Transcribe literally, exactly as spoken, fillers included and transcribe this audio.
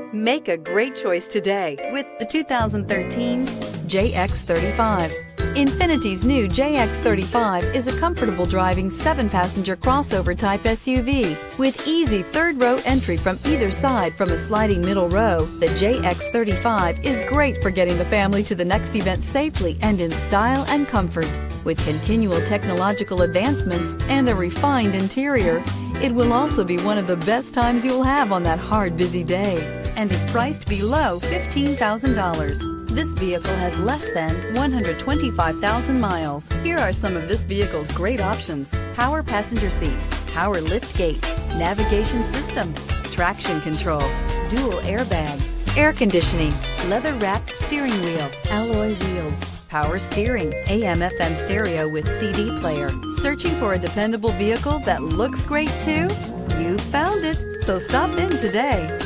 Make a great choice today with the two thousand thirteen J X thirty-five. Infinity's new J X thirty-five is a comfortable driving seven-passenger crossover type S U V. With easy third-row entry from either side from a sliding middle row, the J X thirty-five is great for getting the family to the next event safely and in style and comfort. With continual technological advancements and a refined interior, it will also be one of the best times you'll have on that hard, busy day, and is priced below fifteen thousand dollars. This vehicle has less than one hundred twenty-five thousand miles. Here are some of this vehicle's great options: power passenger seat, power lift gate, navigation system, traction control, dual airbags, air conditioning, leather-wrapped steering wheel, alloy wheels, power steering, A M F M stereo with C D player. Searching for a dependable vehicle that looks great too? You found it, so stop in today.